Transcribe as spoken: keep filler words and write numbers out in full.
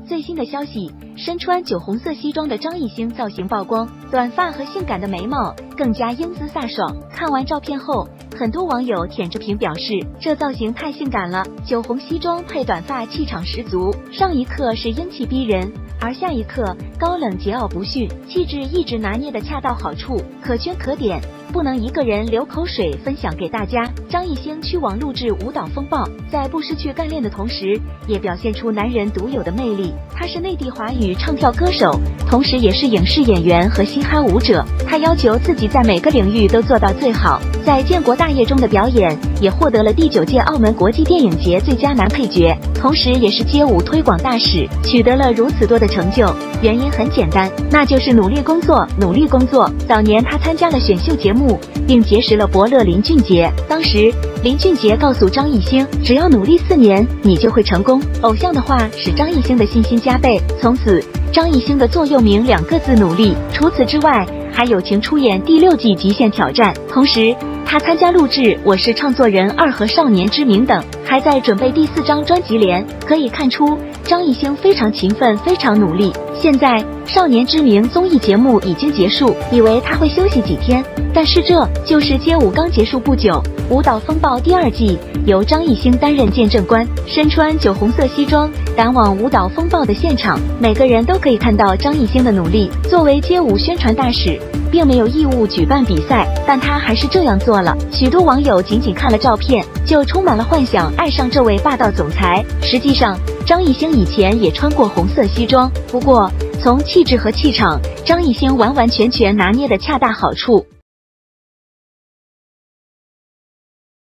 最新的消息，身穿酒红色西装的张艺兴造型曝光，短发和性感的眉毛更加英姿飒爽。看完照片后，很多网友舔着屏表示，这造型太性感了，酒红西装配短发，气场十足。上一刻是英气逼人，而下一刻高冷桀骜不驯，气质一直拿捏的恰到好处，可圈可点，不能一个人流口水分享给大家。张艺兴去网录制舞蹈风暴，在不失去干练的同时，也表现出男人独有的魅力。他是内地华语唱跳歌手，同时也是影视演员和嘻哈舞者。他要求自己在每个领域都做到最好，在建国大业中的表演也获得了第九届澳门国际电影节最佳男配角，同时也是街舞推广大使，取得了如此多的成就，原因很简单，那就是努力工作，努力工作。早年他参加了选秀节目，并结识了伯乐林俊杰。当时林俊杰告诉张艺兴，只要努力四年，你就会成功。偶像的话使张艺兴的信心加倍，从此张艺兴的座右铭两个字：努力。除此之外，还友情出演第六季《极限挑战》，同时他参加录制《我是唱作人二》和《少年之名》等，还在准备第四张专辑连。可以看出张艺兴非常勤奋，非常努力。现在《少年之名》综艺节目已经结束，以为他会休息几天，但是这就是街舞刚结束不久。舞蹈风暴第二季由张艺兴担任见证官，身穿酒红色西装赶往舞蹈风暴的现场，每个人都可以看到张艺兴的努力。作为街舞宣传大使，并没有义务举办比赛，但他还是这样做了。许多网友仅仅看了照片就充满了幻想，爱上这位霸道总裁。实际上张艺兴以前也穿过红色西装，不过从气质和气场，张艺兴完完全全拿捏的恰到好处。